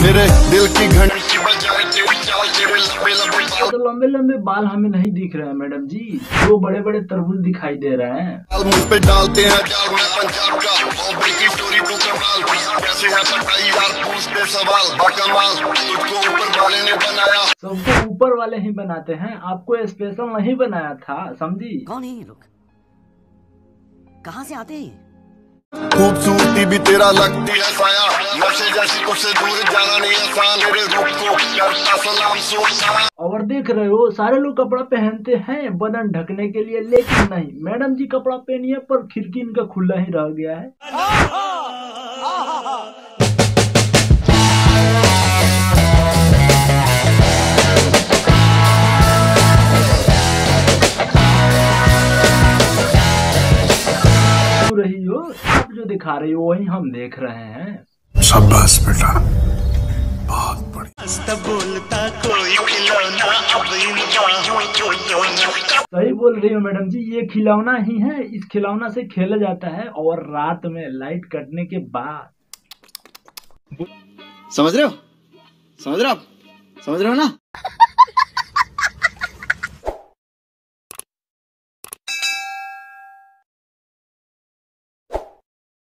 मेरे दिल की घंटी बजाए तेरी चाल, तेरे लंबे लंबे बाल। तो लंबे लंबे बाल हमें नहीं दिख रहे हैं मैडम जी, दो बड़े बड़े तरबूज दिखाई दे रहे हैं। मुझ पे डालते हैं जाल, मैं पंजाब का बॉम्बे की स्टोरी तो कमाल। कैसे है पटाई यार, पूछते सवाल बाकमाल, तुझको ऊपर वाले ने बनाया। सबको ऊपर वाले ही बनाते हैं, आपको स्पेशल नहीं बनाया था, समझी? कौन है ये लोग, कहाँ से आते हैं? खूबसूरती भी तेरा लगती है साया, नशे जैसी तुझसे दूर जाना नहीं आसान, तेरे रूप को करता सलाम सोचता। और देख रहे हो सारे लोग कपड़ा पहनते हैं बदन ढकने के लिए, लेकिन नहीं, मैडम जी कपड़ा पहनिए पर खिड़की इनका खुला ही रह गया है। रही हो आप जो दिखा रही हो वही हम देख रहे हैं। शाबाश बेटा, बहुत बढ़िया। बोलता कोई खिलौना, अब इन बाहों को योना। सही बोल रही हो मैडम जी, ये खिलौना ही है, इस खिलौना से खेला जाता है और रात में लाइट कटने के बाद। समझ रहे हो, समझ रहे हो आप, समझ रहे हो ना?